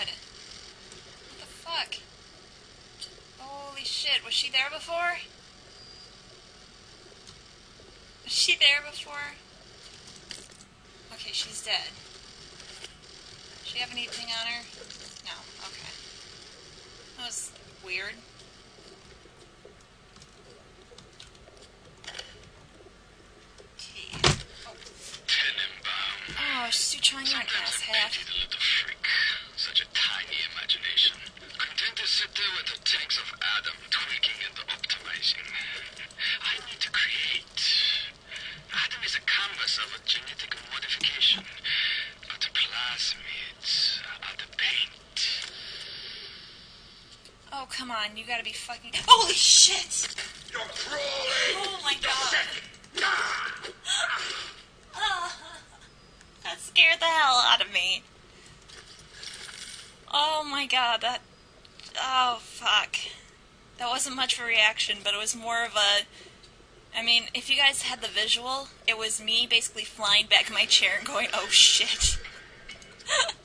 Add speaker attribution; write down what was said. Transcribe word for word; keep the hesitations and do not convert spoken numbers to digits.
Speaker 1: god. What the fuck? Holy shit, was she there before? Was she there before? Okay, she's dead. Does she have anything on her? No, okay. That was weird. Okay. Oh. Oh, she's trying to an asshat.
Speaker 2: Such a tiny imagination. Content to sit there with the tanks of Adam tweaking and optimizing. I need to create. Adam is a canvas of a genetic modification, but the plasmids are the paint.
Speaker 1: Oh, come on, you gotta be fucking... Holy shit!
Speaker 3: You're crawling!
Speaker 1: Oh my god.
Speaker 3: Ah!
Speaker 1: Oh, that scared the hell out of me. Oh my god, that... Oh, fuck. That wasn't much of a reaction, but it was more of a... I mean, if you guys had the visual, it was me basically flying back in my chair and going, oh shit.